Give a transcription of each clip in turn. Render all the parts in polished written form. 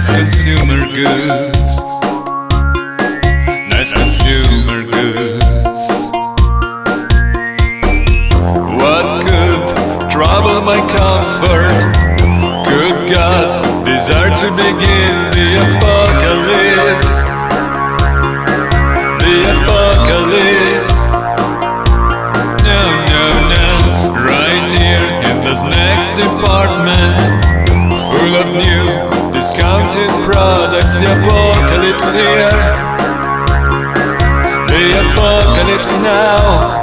nice consumer goods, nice consumer goods. What could trouble my comfort? Could God desire to begin the apocalypse? The apocalypse. No, no, no. Right here in this next department, full of new discounted products, the apocalypse here. The apocalypse now.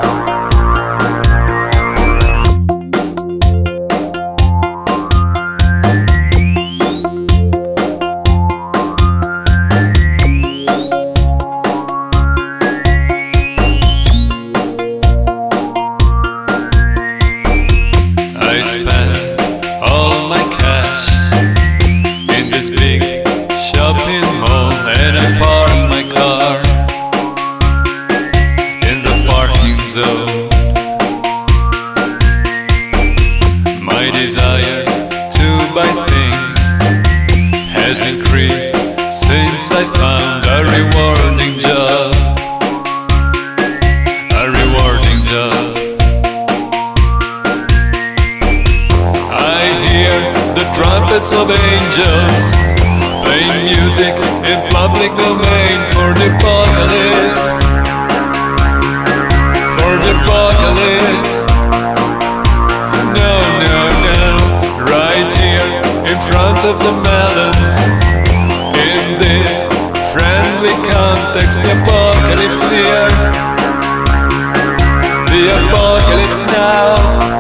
I spent all my cash in this big shopping mall, and I parked my car in the parking zone. My desire to buy things has increased since I found a rewarding job. A rewarding job. The trumpets of angels playing music in public domain for the apocalypse. For the apocalypse. No, no, no. Right here in front of the melons, in this friendly context, the apocalypse here. The apocalypse now.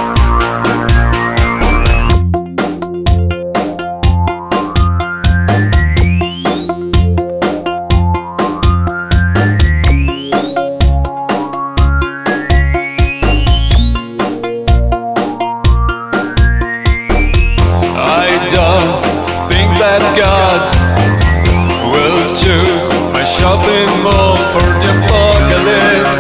God will choose my shopping mall for the apocalypse.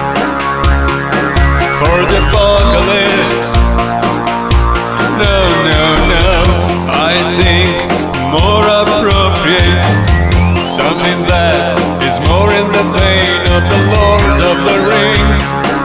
For the apocalypse. No, no, no. I think more appropriate, something that is more in the vein of the Lord of the Rings.